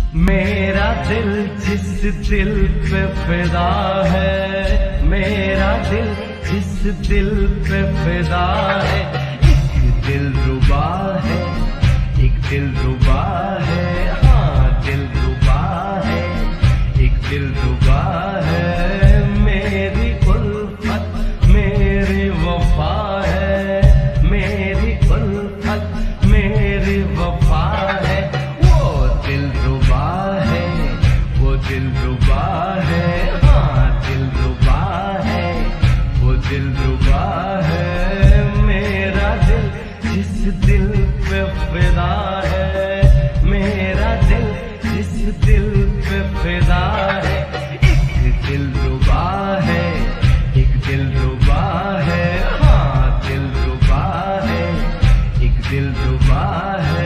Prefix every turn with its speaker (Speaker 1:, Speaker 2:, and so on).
Speaker 1: मेरा दिल जिस दिल पे फिदा है, मेरा दिल जिस दिल पे फिदा है, एक दिल रुबा है, एक दिल रुबा है, हाँ दिल रुबा है, एक दिल रुबा है। मेरी उल्फत मेरी वफा है, मेरी उल्फत मेरी वफा है। वो दिल रुबा है, वो दिल रुबा है, हाँ दिल रुबा है, वो दिल रुबा है। मेरा दिल जिस दिल पे फिदा है, मेरा दिल जिस दिल पे फिदा है, एक दिल रुबा है, एक दिल रुबा है, हाँ दिल रुबा है, एक दिल रुबा है।